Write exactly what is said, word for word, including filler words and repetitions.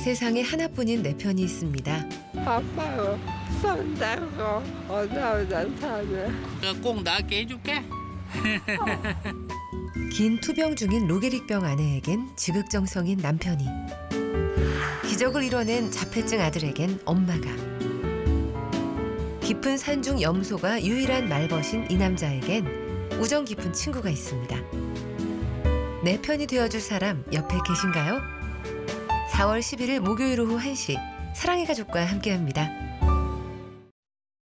세상에 하나뿐인 내 편이 있습니다. 아빠가 손잡고 오늘날 사네. 꼭 낫게 해줄게. 긴 투병 중인 로게릭병 아내에겐 지극정성인 남편이, 기적을 이뤄낸 자폐증 아들에겐 엄마가, 깊은 산중 염소가 유일한 말벗인 이 남자에겐 우정 깊은 친구가 있습니다. 내 편이 되어줄 사람 옆에 계신가요? 사월 십일일 목요일 오후 한 시 사랑의 가족과 함께합니다.